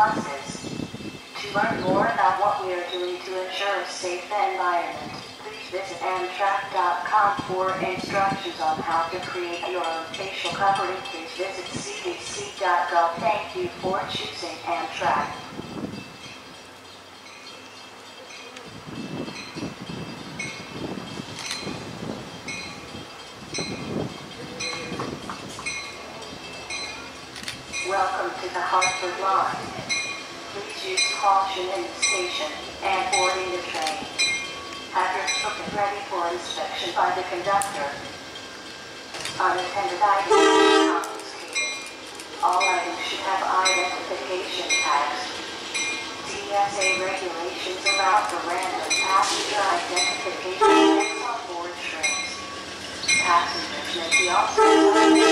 buses. To learn more about what we are doing to ensure a safe environment, please visit Amtrak.com for instructions on how to create your own facial covering. Please visit cdc.gov. Thank you for choosing Amtrak. Welcome to the Hartford line. Please use caution in the station and boarding the train. Have your ticket ready for inspection by the conductor. Unattended items will be confiscated. All items should have identification tags. TSA regulations allow for random passenger identification checks on board trains. Passengers may be also